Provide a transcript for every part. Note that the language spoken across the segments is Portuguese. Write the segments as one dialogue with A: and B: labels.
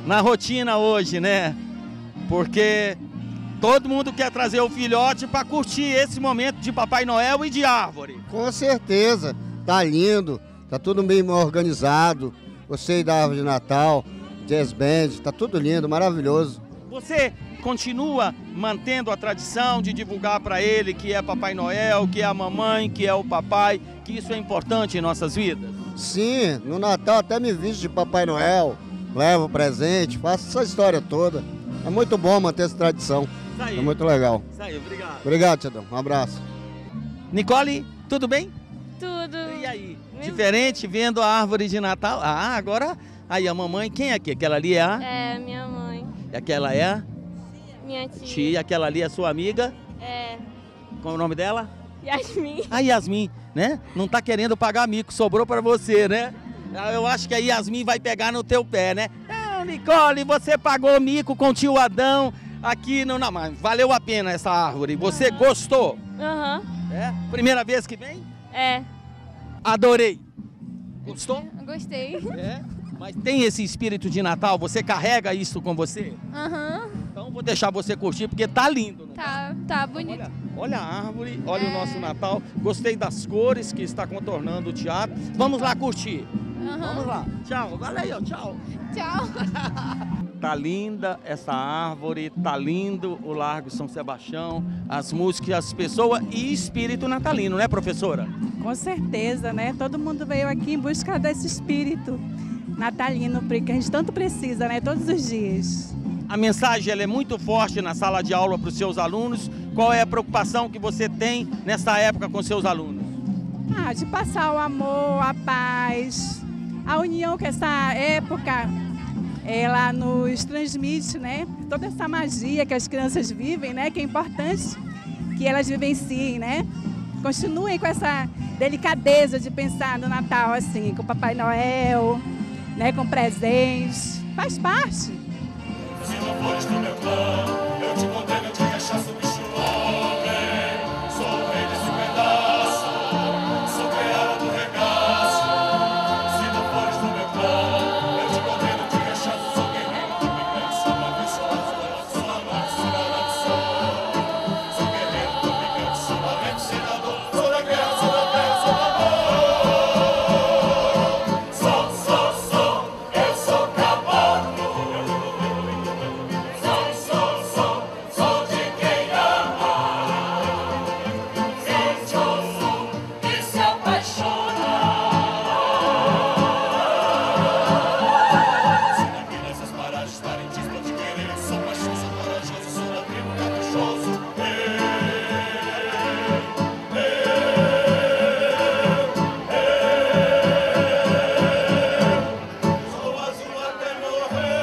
A: na rotina hoje, né? Porque todo mundo quer trazer o filhote para curtir esse momento de Papai Noel e de árvore.
B: Com certeza, tá lindo, tá tudo bem organizado. Gostei da árvore de Natal, jazz band, tá tudo lindo, maravilhoso.
A: Você continua mantendo a tradição de divulgar para ele que é Papai Noel, que é a mamãe, que é o papai, que isso é importante em nossas vidas?
B: Sim, no Natal até me visto de Papai Noel, levo presente, faço essa história toda. É muito bom manter essa tradição.
A: Isso aí.
B: É muito legal.
A: Isso aí, obrigado.
B: Obrigado, Tiadão. Um abraço.
A: Nicole, tudo bem?
C: Tudo.
A: E aí? Diferente vendo a árvore de Natal? Ah, agora, aí a mamãe, quem é aqui? Aquela ali é a?
C: É, minha mãe.
A: E aquela é a?
C: Minha tia.
A: Tia, aquela ali é sua amiga?
C: É.
A: Qual é o nome dela?
C: Yasmin.
A: A Yasmin, né? Não tá querendo pagar mico, sobrou pra você, né? Eu acho que a Yasmin vai pegar no teu pé, né? Ah, Nicole, você pagou mico com o tio Adão aqui no... Não, mas valeu a pena essa árvore. Você gostou?
C: Aham.
A: É? Primeira vez que vem?
C: É.
A: Adorei. Gostou?
C: Gostei.
A: É? Mas tem esse espírito de Natal? Você carrega isso com você?
C: Aham.
A: Então vou deixar você curtir, porque tá lindo. Né?
C: Tá bonito.
A: Olha a árvore, olha o nosso Natal. Gostei das cores que está contornando o teatro. Vamos lá curtir. Vamos lá. Tchau. Valeu, tchau.
C: Tchau.
A: Tá linda essa árvore, tá lindo o Largo São Sebastião, as músicas, as pessoas e espírito natalino, né, professora?
D: Com certeza, né? Todo mundo veio aqui em busca desse espírito natalino, porque a gente tanto precisa, né? Todos os dias.
A: A mensagem ela é muito forte na sala de aula para os seus alunos. Qual é a preocupação que você tem nessa época com seus alunos?
D: De passar o amor, a paz, a união que essa época ela nos transmite, né? Toda essa magia que as crianças vivem, né? Que é importante que elas vivenciem, né? Continuem com essa delicadeza de pensar no Natal, assim, com o Papai Noel, né? Com presentes. Faz parte.
E: Se não fores do meu clã, eu te condeno de cachaça, bicho homem. Sou o rei desse pedaço, sou criado do regaço. Se não fores do meu clã, eu te condeno de cachaça, sou guerreiro do picante, sou uma viçosa, sou amante, cidadão de sol. Sou guerreiro do picante, sou valente, senador, sou da guerra, sou da terra, sou do amor. Eu sou caboclo. Sou de quem ama, e se apaixona. Se na vida essas paragens parentes pode querer, sou paixão, sou corajoso, sou da tribo caprichoso. Sou azul até morrer.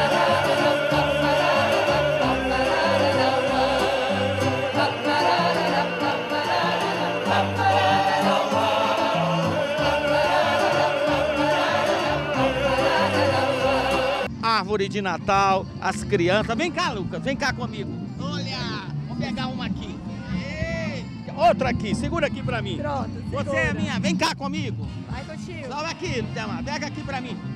A: Árvore de Natal, as crianças. Vem cá, Lucas, vem cá comigo. Olha, vou pegar uma aqui. Ei, outra aqui, segura aqui pra mim.
C: Pronto,
A: Você é minha, vem cá comigo.
C: Vai contigo.
A: Sobe aqui, Thelma, pega aqui pra mim.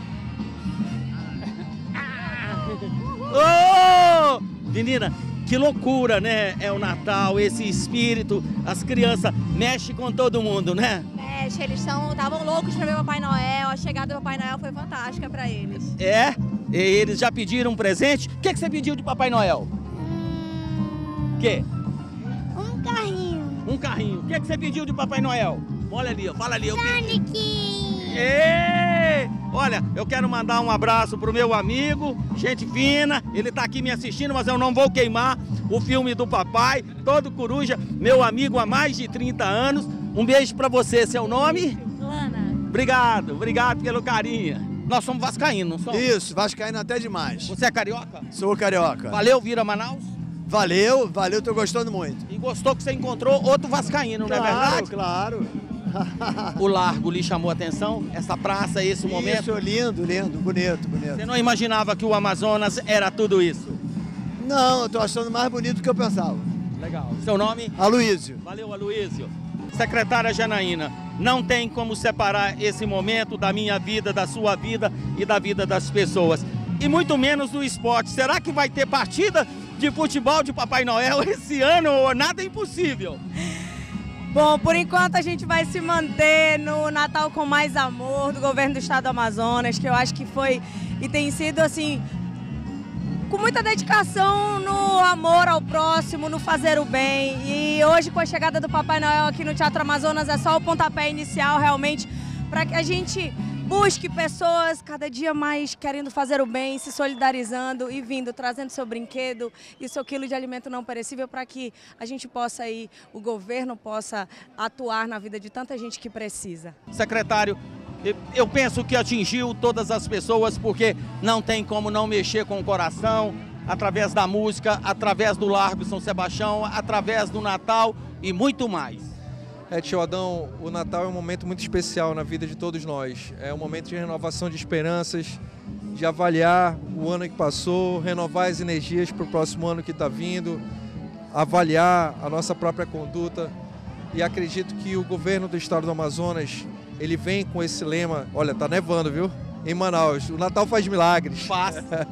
A: Ô, menina, que loucura, né? É o Natal, esse espírito, as crianças mexem com todo mundo, né?
C: Mexe, eles estavam loucos pra ver o Papai Noel. A chegada do Papai Noel foi fantástica pra eles.
A: É? E eles já pediram um presente? O que você pediu de Papai Noel? O quê?
F: Um carrinho.
A: Um carrinho. O que você pediu de Papai Noel? Olha ali, ó, fala ali.
F: Sonic.
A: Ei! Olha, eu quero mandar um abraço pro meu amigo, gente fina, ele tá aqui me assistindo, mas eu não vou queimar o filme do papai, todo coruja, meu amigo há mais de 30 anos. Um beijo pra você, seu nome?
C: Lana.
A: Obrigado pelo carinho. Nós somos vascaínos, não somos?
G: Isso, vascaíno até demais.
A: Você é carioca?
G: Sou carioca.
A: Valeu vir a Manaus?
G: Valeu, tô gostando muito.
A: E gostou que você encontrou outro vascaíno, não é verdade?
G: Claro.
A: O Largo lhe chamou a atenção? Essa praça, esse momento?
G: Isso, lindo, bonito.
A: Você não imaginava que o Amazonas era tudo isso?
G: Não, eu tô achando mais bonito do que eu pensava.
A: Legal. Seu nome?
G: Aloísio.
A: Valeu, Aloísio. Secretária Janaína, não tem como separar esse momento da minha vida, da sua vida e da vida das pessoas. e muito menos do esporte. Será que vai ter partida de futebol de Papai Noel esse ano ou nada é impossível?
C: Bom, por enquanto a gente vai se manter no Natal com Mais Amor do governo do estado do Amazonas, que eu acho que foi e tem sido assim, com muita dedicação no amor ao próximo, no fazer o bem. E hoje, com a chegada do Papai Noel aqui no Teatro Amazonas, é só o pontapé inicial realmente para que a gente busque pessoas cada dia mais querendo fazer o bem, se solidarizando e vindo, trazendo seu brinquedo e seu quilo de alimento não perecível para que a gente possa ir, o governo possa atuar na vida de tanta gente que precisa.
A: Secretário, eu penso que atingiu todas as pessoas porque não tem como não mexer com o coração, através da música, através do Largo São Sebastião, através do Natal e muito mais.
H: Tio Adão, o Natal é um momento muito especial na vida de todos nós. É um momento de renovação de esperanças, de avaliar o ano que passou, renovar as energias para o próximo ano que está vindo, avaliar a nossa própria conduta. E acredito que o governo do estado do Amazonas, ele vem com esse lema, olha, tá nevando, viu? Em Manaus, o Natal faz milagres.
A: Faz.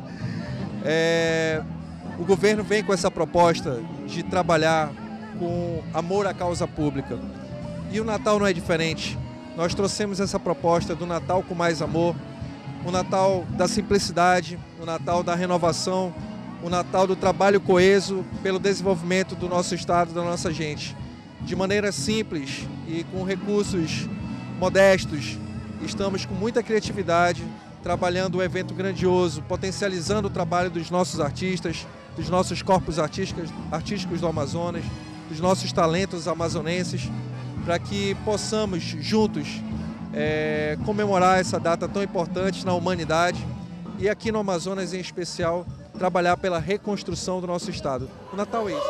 H: O governo vem com essa proposta de trabalhar com amor à causa pública. E o Natal não é diferente. Nós trouxemos essa proposta do Natal com mais amor, o Natal da simplicidade, o Natal da renovação, o Natal do trabalho coeso pelo desenvolvimento do nosso estado, da nossa gente. De maneira simples e com recursos modestos, estamos com muita criatividade, trabalhando um evento grandioso, potencializando o trabalho dos nossos artistas, dos nossos corpos artísticos do Amazonas, dos nossos talentos amazonenses, para que possamos juntos comemorar essa data tão importante na humanidade e aqui no Amazonas em especial, trabalhar pela reconstrução do nosso estado. O Natal é isso.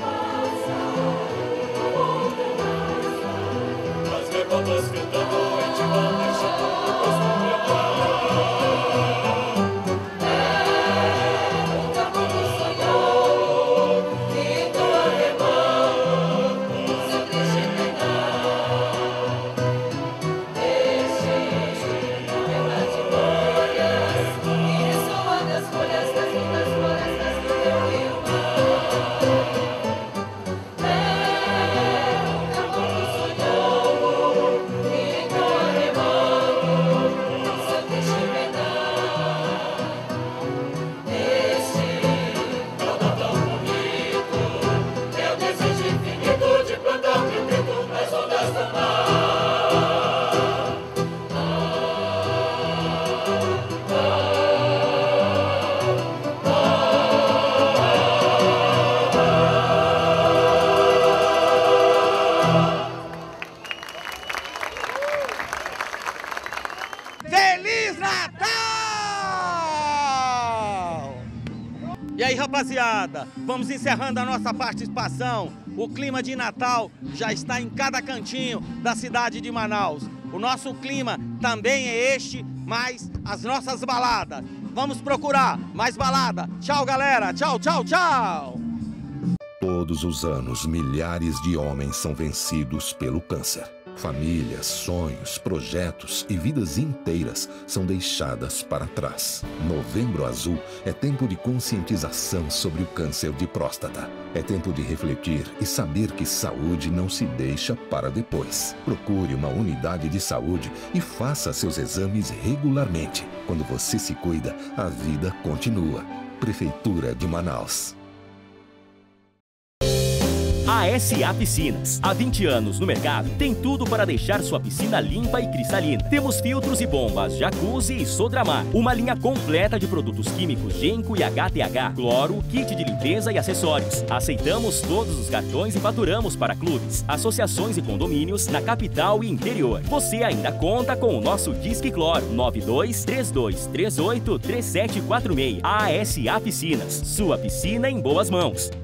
A: Feliz Natal! E aí, rapaziada, vamos encerrando a nossa participação. O clima de Natal já está em cada cantinho da cidade de Manaus. O nosso clima também é este, mas as nossas baladas. Vamos procurar mais balada. Tchau, galera. Tchau, tchau, tchau.
I: Todos os anos, milhares de homens são vencidos pelo câncer. Famílias, sonhos, projetos e vidas inteiras são deixadas para trás. Novembro Azul é tempo de conscientização sobre o câncer de próstata. É tempo de refletir e saber que saúde não se deixa para depois. Procure uma unidade de saúde e faça seus exames regularmente. Quando você se cuida, a vida continua. Prefeitura de Manaus.
J: A SA Piscinas. Há 20 anos no mercado, tem tudo para deixar sua piscina limpa e cristalina. Temos filtros e bombas, jacuzzi e Sodramar. Uma linha completa de produtos químicos Genco e HTH, cloro, kit de limpeza e acessórios. Aceitamos todos os cartões e faturamos para clubes, associações e condomínios na capital e interior. Você ainda conta com o nosso Disque Cloro 9232383746. A SA Piscinas. Sua piscina em boas mãos.